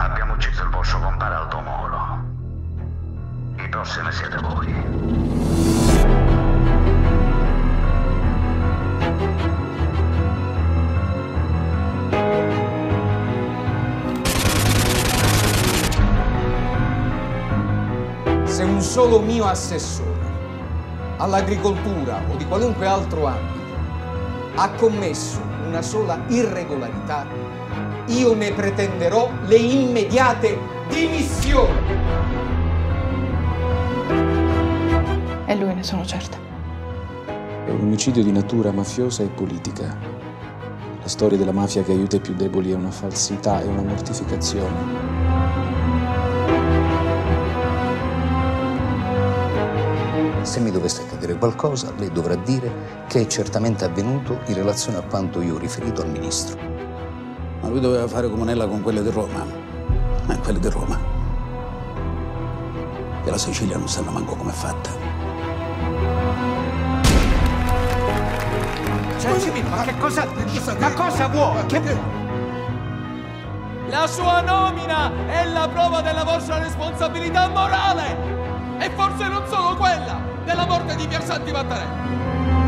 Abbiamo ucciso il vostro compare Aldo Moro. I prossimi siete voi. Se un solo mio assessore all'agricoltura o di qualunque altro ambito ha commesso una sola irregolarità, io ne pretenderò le immediate dimissioni. È lui, ne sono certa. È un omicidio di natura mafiosa e politica. La storia della mafia che aiuta i più deboli è una falsità, è una mortificazione. Se mi dovesse accadere qualcosa, lei dovrà dire che è certamente avvenuto in relazione a quanto io ho riferito al ministro. Ma lui doveva fare comunella con quelle di Roma. Quelle di Roma. E la Sicilia non sanno manco com'è fatta. Cimino, ma che cosa... Ma cosa vuoi? Che... La sua nomina è la prova della vostra responsabilità morale! E forse non solo quella della morte di Piersanti Mattarella!